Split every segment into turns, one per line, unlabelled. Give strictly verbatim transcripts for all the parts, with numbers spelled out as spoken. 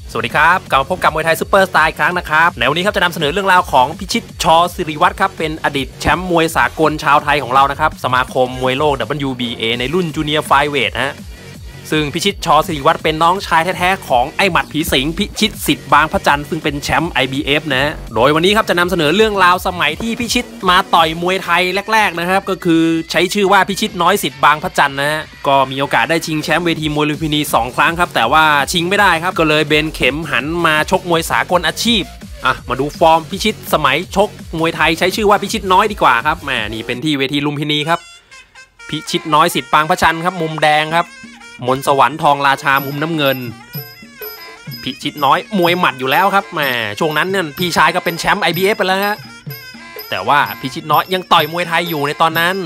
สวัสดีครับกลับมาพบกับมวยไทยซุปเปอร์สตาร์อีกครั้งนะครับในวันนี้ครับจะนำเสนอเรื่องราวของพิชิตชศิริวัฒน์ครับเป็นอดีตแชมป์มวยสากลชาวไทยของเรานะครับสมาคมมวยโลก ดับเบิลยู บี เอ ในรุ่นจูเนียร์ไฟเวทฮะซึ่งพิชิตชศิริวัฒน์เป็นน้องชายแท้ๆของไอหมัดผีสิงพิชิตสิทธิ์บางพระจันทร์ซึ่งเป็นแชมป์ ไอ บี เอฟ นะโดยวันนี้ครับจะนำเสนอเรื่องราวสมัยที่พิชิตมาต่อยมวยไทยแรกๆนะครับก็คือใช้ชื่อว่าพิชิตน้อยสิทธิ์บางพระจันทร์นะฮะก็มีโอกาสได้ชิงแชมป์เวทีมวยลุมพินีสองครั้งครับแต่ว่าชิงไม่ได้ครับก็เลยเบนเข็มหันมาชกมวยสากลอาชีพอ่ะมาดูฟอร์มพิชิตสมัยชกมวยไทยใช้ชื่อว่าพิชิตน้อยดีกว่าครับแหมนี่เป็นที่เวทีลุมพินีครับพิชิตน้อยสิทธิ์บางพระจันทร์ครับมุมแดงครับมนต์สวรรค์ทองราชามุมน้ำเงินพิชิตน้อยมวยหมัดอยู่แล้วครับแหมช่วงนั้นเนี่ยพี่ชายก็เป็นแชมป์ ไอ บี เอฟ ไปแล้วฮะแต่ว่าพิชิตน้อยยังต่อยมวยไทยอยู่ในตอนนั้น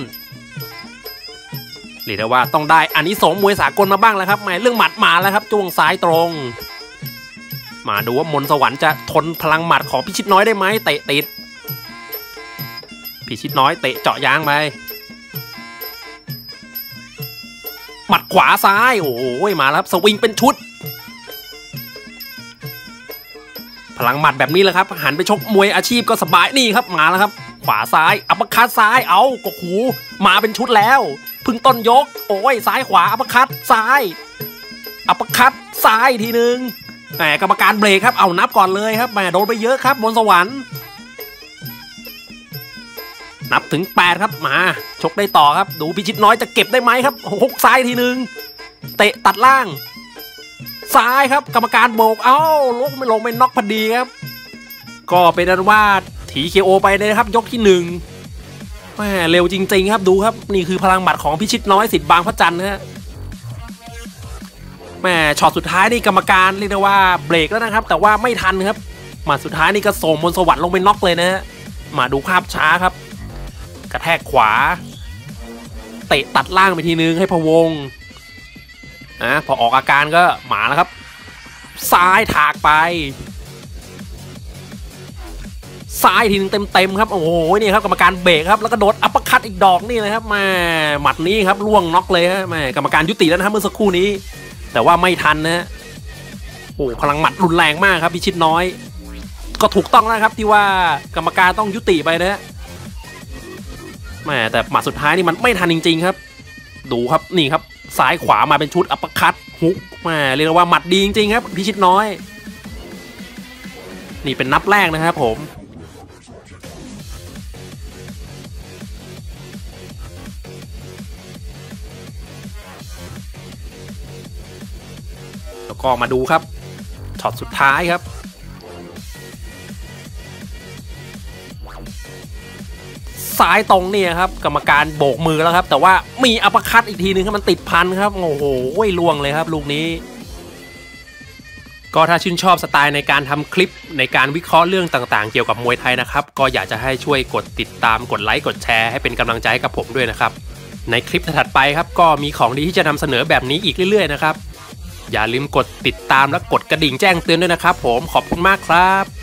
เรียกได้ว่าต้องได้อานิสงส์มวยสากลมาบ้างแล้วครับแหมเรื่องหมัดมาแล้วครับจ้วงซ้ายตรงมาดูว่ามนต์สวรรค์จะทนพลังหมัดของพิชิตน้อยได้ไหมเตะติดพิชิตน้อยเตะเจาะยางไปหมัดขวาซ้ายโอ้ยมาแล้วครับสวิงเป็นชุดพลังหมัดแบบนี้แหละครับหันไปชกมวยอาชีพก็สบายนี่ครับมาแล้วครับขวาซ้ายอัปเปอร์คัตซ้ายเอาก็หูมาเป็นชุดแล้วพึ่งต้นยกโอ้ยซ้ายขวาอัปเปอร์คัตซ้ายอัปเปอร์คัตซ้ายทีนึงแหมกรรมการเบรกครับเอานับก่อนเลยครับแหมโดนไปเยอะครับบนสวรรค์นับถึงแปดครับมาชกได้ต่อครับดูพิชิตน้อยจะเก็บได้ไหมครับหกซ้ายทีนึงเตะตัดล่างซ้ายครับกรรมการโบกเอ้าลงไม่ลงไม่น็อกพอดีครับก็เป็นอันว่าถีเคโอไปเลยครับยกที่หนึ่งแหมเร็วจริงๆครับดูครับนี่คือพลังหมัดของพิชิตน้อยสิทธิ์บางพระจันทร์นะฮะแหมช็อตสุดท้ายนี่กรรมการเรียกได้ว่าเบรกแล้วนะครับแต่ว่าไม่ทันครับมาสุดท้ายนี่ก็ส่งมนต์สวรรค์ลงไปน็อกเลยนะฮะมาดูภาพช้าครับกระแทกขวาเตะตัดล่างไปทีนึงให้พะวงอ่ะพอออกอาการก็มาแล้วครับซ้ายถากไปซ้ายทีนึงเต็มๆครับโอ้โหนี่ครับกรรมการเบรกครับแล้วก็โดดอัปเปอร์คัตอีกดอกนี่นะครับมาหมัดนี้ครับล่วงน็อกเลยฮะแม่กรรมการยุติแล้วนะครับเมื่อสักครู่นี้แต่ว่าไม่ทันนะโอ้พลังหมัดรุนแรงมากครับพิชิตน้อยก็ถูกต้องแล้วครับที่ว่ากรรมการต้องยุติไปนะแม่แต่หมัดสุดท้ายนี่มันไม่ทันจริงๆครับดูครับนี่ครับซ้ายขวามาเป็นชุดอัปเปอร์คัตฮุกแม่เรียกว่าหมัดดีจริงๆครับพิชิตน้อยนี่เป็นนับแรกนะครับผมแล้วก็มาดูครับช็อตสุดท้ายครับซ้ายตรงเนี่ยครับกรรมการโบกมือแล้วครับแต่ว่ามีอัปเปอร์คัตอีกทีนึงครับมันติดพันครับโอ้โหล่วงเลยครับลูกนี้ก็ถ้าชื่นชอบสไตล์ในการทำคลิปในการวิเคราะห์เรื่องต่างๆเกี่ยวกับมวยไทยนะครับก็อยากจะให้ช่วยกดติดตามกดไลค์กดแชร์ให้เป็นกำลังใจกับผมด้วยนะครับในคลิปถัดไปครับก็มีของดีที่จะนำเสนอแบบนี้อีกเรื่อยๆนะครับอย่าลืมกดติดตามและกดกระดิ่งแจ้งเตือนด้วยนะครับผมขอบคุณมากครับ